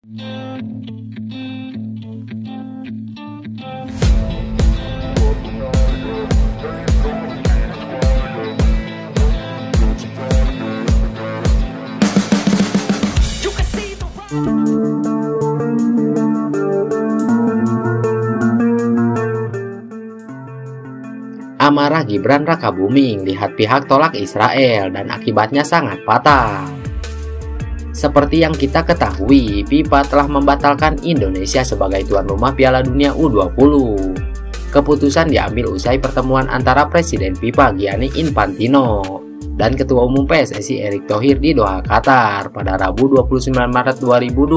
Amarah Gibran Rakabuming lihat pihak tolak Israel dan akibatnya sangat fatal. Seperti yang kita ketahui, FIFA telah membatalkan Indonesia sebagai tuan rumah Piala Dunia U20. Keputusan diambil usai pertemuan antara Presiden FIFA Gianni Infantino dan Ketua Umum PSSI Erick Thohir di Doha, Qatar pada Rabu 29 Maret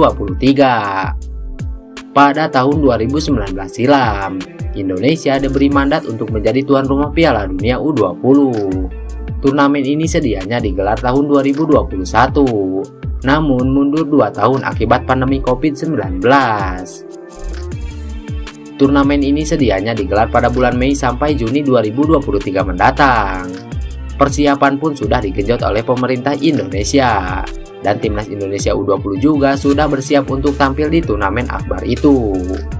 2023. Pada tahun 2019 silam, Indonesia diberi mandat untuk menjadi tuan rumah Piala Dunia U20. Turnamen ini sedianya digelar tahun 2021, namun mundur 2 tahun akibat pandemi COVID-19. Turnamen ini sedianya digelar pada bulan Mei sampai Juni 2023 mendatang. Persiapan pun sudah digenjot oleh pemerintah Indonesia, dan timnas Indonesia U20 juga sudah bersiap untuk tampil di turnamen akbar itu.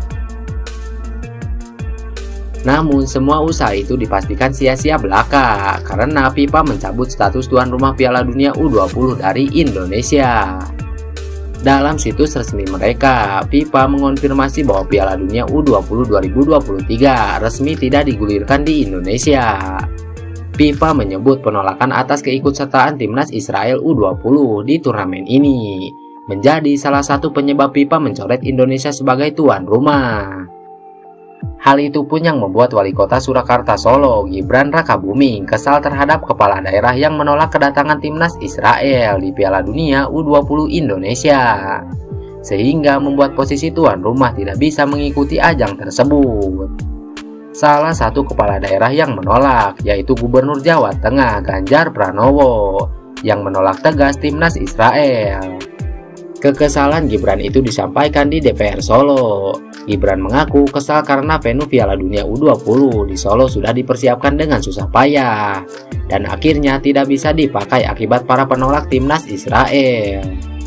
Namun semua usaha itu dipastikan sia-sia belaka karena FIFA mencabut status tuan rumah Piala Dunia U20 dari Indonesia. Dalam situs resmi mereka, FIFA mengonfirmasi bahwa Piala Dunia U20 2023 resmi tidak digulirkan di Indonesia. FIFA menyebut penolakan atas keikutsertaan timnas Israel U20 di turnamen ini menjadi salah satu penyebab FIFA mencoret Indonesia sebagai tuan rumah. Hal itu pun yang membuat Wali Kota Surakarta Solo, Gibran Rakabuming, kesal terhadap kepala daerah yang menolak kedatangan timnas Israel di Piala Dunia U20 Indonesia, sehingga membuat posisi tuan rumah tidak bisa mengikuti ajang tersebut. Salah satu kepala daerah yang menolak yaitu Gubernur Jawa Tengah Ganjar Pranowo yang menolak tegas timnas Israel. Kekesalan Gibran itu disampaikan di DPR Solo. Gibran mengaku kesal karena venue Piala Dunia U20 di Solo sudah dipersiapkan dengan susah payah dan akhirnya tidak bisa dipakai akibat para penolak timnas Israel.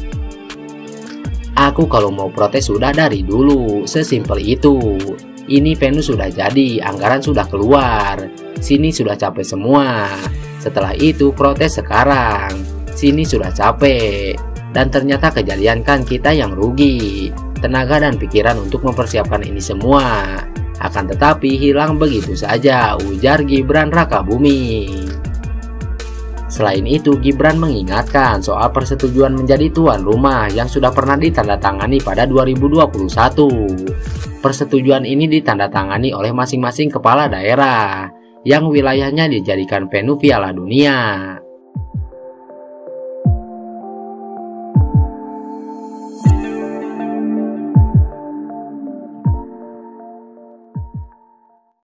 Aku kalau mau protes sudah dari dulu, sesimpel itu. Ini venue sudah jadi, anggaran sudah keluar, sini sudah capek semua. Setelah itu protes sekarang, sini sudah capek. Dan ternyata kejadian kan kita yang rugi, tenaga dan pikiran untuk mempersiapkan ini semua. Akan tetapi hilang begitu saja, ujar Gibran Rakabuming. Selain itu, Gibran mengingatkan soal persetujuan menjadi tuan rumah yang sudah pernah ditandatangani pada 2021. Persetujuan ini ditandatangani oleh masing-masing kepala daerah yang wilayahnya dijadikan venue Piala Dunia.